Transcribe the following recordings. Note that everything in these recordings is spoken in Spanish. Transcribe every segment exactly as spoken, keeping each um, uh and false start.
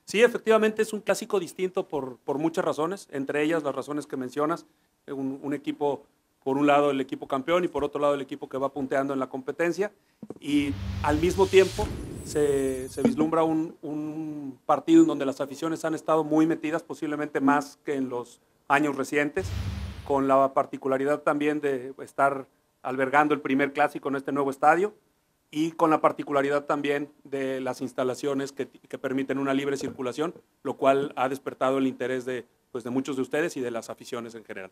Sí, efectivamente es un clásico distinto por, por muchas razones, entre ellas las razones que mencionas, un, un equipo, por un lado el equipo campeón y por otro lado el equipo que va punteando en la competencia, y al mismo tiempo se, se vislumbra un, un partido en donde las aficiones han estado muy metidas, posiblemente más que en los años recientes, con la particularidad también de estar albergando el primer clásico en este nuevo estadio, y con la particularidad también de las instalaciones que, que permiten una libre circulación, lo cual ha despertado el interés de, pues, de muchos de ustedes y de las aficiones en general.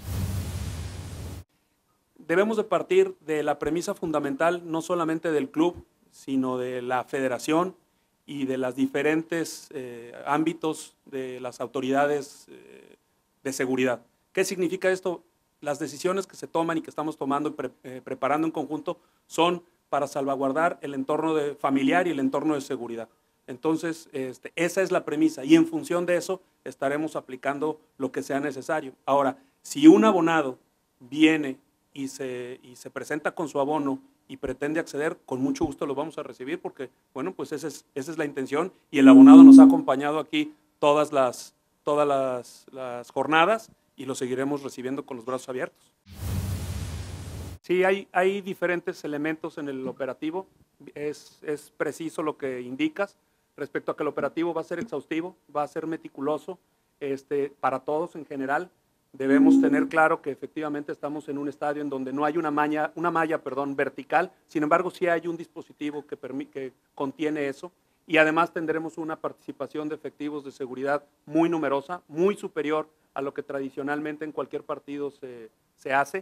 Debemos de partir de la premisa fundamental, no solamente del club, sino de la federación y de los diferentes eh, ámbitos de las autoridades eh, de seguridad. ¿Qué significa esto? Las decisiones que se toman y que estamos tomando y pre eh, preparando en conjunto son para salvaguardar el entorno de familiar y el entorno de seguridad. Entonces, este, esa es la premisa y en función de eso estaremos aplicando lo que sea necesario. Ahora, si un abonado viene y se, y se presenta con su abono y pretende acceder, con mucho gusto lo vamos a recibir porque, bueno, pues esa es, esa es la intención y el abonado nos ha acompañado aquí todas las, todas las, las jornadas y lo seguiremos recibiendo con los brazos abiertos. Sí, hay, hay diferentes elementos en el operativo, es, es preciso lo que indicas respecto a que el operativo va a ser exhaustivo, va a ser meticuloso este, para todos en general. Debemos tener claro que efectivamente estamos en un estadio en donde no hay una malla, una malla perdón, vertical, sin embargo sí hay un dispositivo que, que contiene eso y además tendremos una participación de efectivos de seguridad muy numerosa, muy superior a lo que tradicionalmente en cualquier partido se, se hace.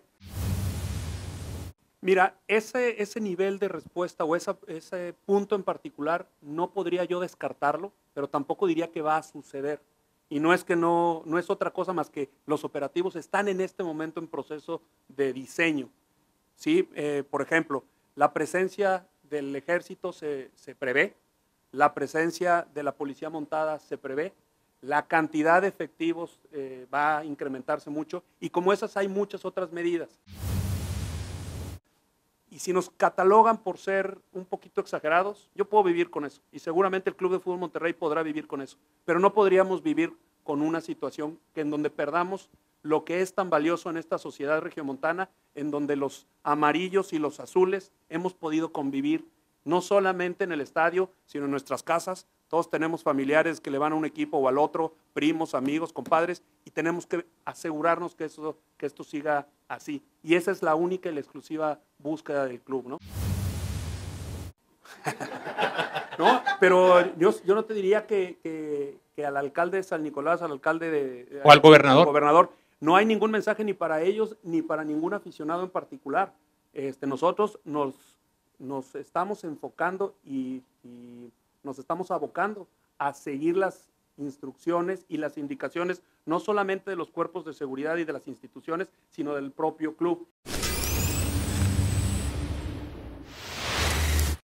Mira, ese, ese nivel de respuesta o esa, ese punto en particular no podría yo descartarlo, pero tampoco diría que va a suceder. Y no es que no, no es otra cosa más que los operativos están en este momento en proceso de diseño. ¿Sí? Eh, por ejemplo, la presencia del ejército se, se prevé, la presencia de la policía montada se prevé, la cantidad de efectivos eh, va a incrementarse mucho y como esas hay muchas otras medidas. Y si nos catalogan por ser un poquito exagerados, yo puedo vivir con eso. Y seguramente el Club de Fútbol Monterrey podrá vivir con eso. Pero no podríamos vivir con una situación que en donde perdamos lo que es tan valioso en esta sociedad regiomontana, en donde los amarillos y los azules hemos podido convivir no solamente en el estadio, sino en nuestras casas. Todos tenemos familiares que le van a un equipo o al otro, primos, amigos, compadres, y tenemos que asegurarnos que, eso, que esto siga así. Y esa es la única y la exclusiva búsqueda del club, ¿no? ¿No? Pero yo, yo no te diría que, que, que al alcalde de San Nicolás, al alcalde de... O al gobernador. Al gobernador, no hay ningún mensaje ni para ellos ni para ningún aficionado en particular. Este, nosotros nos, nos estamos enfocando y, y nos estamos abocando a seguir las instrucciones y las indicaciones, no solamente de los cuerpos de seguridad y de las instituciones, sino del propio club.